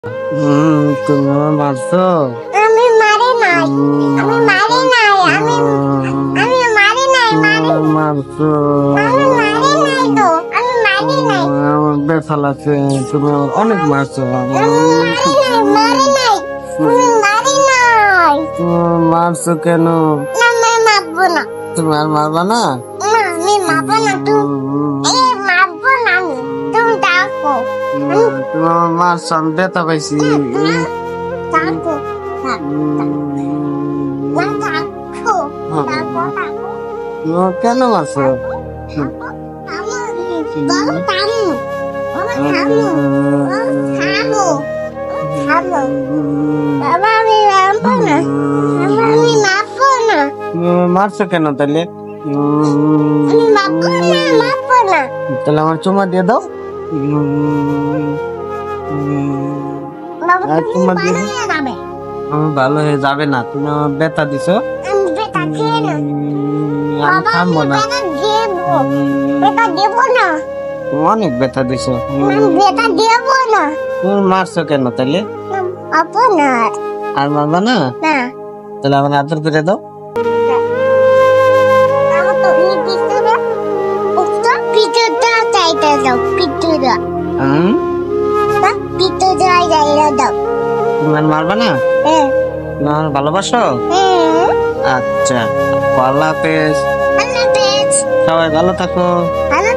তুমি আমার মারছো? আমি মারি নাই, আমি মারি নাই, আমি মারি নাই, মারছো? আমি মারি নাই তো, আমি মারি নাই, আমার ব্যথা লাগছে, তুমি আমার অনেক মারছো। মারি নাই, আমি মারি নাই। তুমি মারছো কেন? না, আমি মারবো না। তুমি আর মারবা না? না, আমি মারবো না, মারবো না আমি, তুমি ডাকো। তুমি আমার মারছো, আমি ব্যথা পাইছি। ডাকো, না ডাকো, ডাকো, ডাকো। তুমি কেন মারছো? মারছো কেন তাহলে? তাহলে আমার চুমা দিয়ে দাও। চুমা দিয়ে আমি ভালো হয়ে যাবে না, তুমি আমার ব্যথা দিছো। আমি থামবো না, তুমি অনেক ব্যথা দিছো। তুমি মারছো কেন তাহলে? আর মারবা না? তাহলে আমার আদর করে দাও। তুমি আর মারবা না? তুমি আমার ভালোবাসো? আচ্ছা, আল্লাহ হাফেজ। সবাই ভালো থাকো।